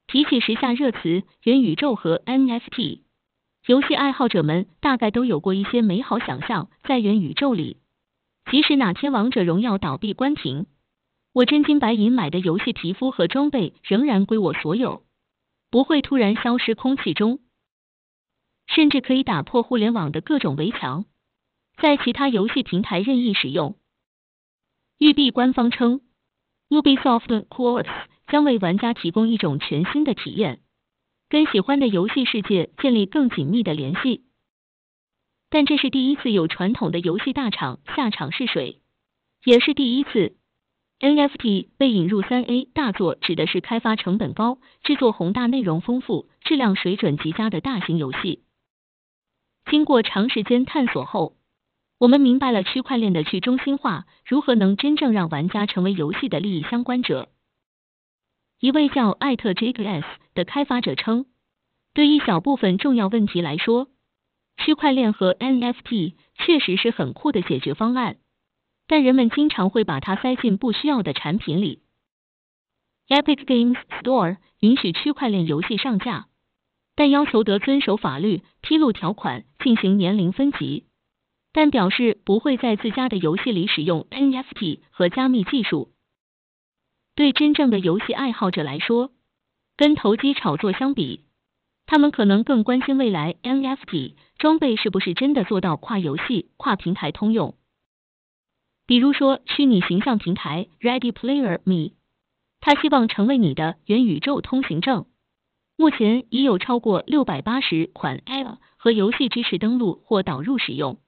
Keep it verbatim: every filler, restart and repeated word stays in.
提起时下热词元宇宙和 N F T， 游戏爱好者们大概都有过一些美好想象，在元宇宙里，即使哪天王者荣耀倒闭关停，我真金白银买的游戏皮肤和装备仍然归我所有，不会突然消失空气中，甚至可以打破互联网的各种围墙，在其他游戏平台任意使用。育碧官方称 ，Ubisoft Quartz 将为玩家提供一种全新的体验，跟喜欢的游戏世界建立更紧密的联系。但这是第一次有传统的游戏大厂下场试水，也是第一次 N F T 被引入 三 A 大作，指的是开发成本高、制作宏大、内容丰富、质量水准极佳的大型游戏。经过长时间探索后，我们明白了区块链的去中心化如何能真正让玩家成为游戏的利益相关者。一位叫艾特 J K S 的开发者称，对一小部分重要问题来说，区块链和 N F T 确实是很酷的解决方案，但人们经常会把它塞进不需要的产品里。Epic Games Store 允许区块链游戏上架，但要求得遵守法律、披露条款、进行年龄分级，但表示不会在自家的游戏里使用 N F T 和加密技术。对真正的游戏爱好者来说，跟投机炒作相比，他们可能更关心未来 N F T 装备是不是真的做到跨游戏、跨平台通用。比如说虚拟形象平台 Ready Player Me， 它希望成为你的元宇宙通行证。目前已有超过六百八十款 App 和游戏支持登录或导入使用。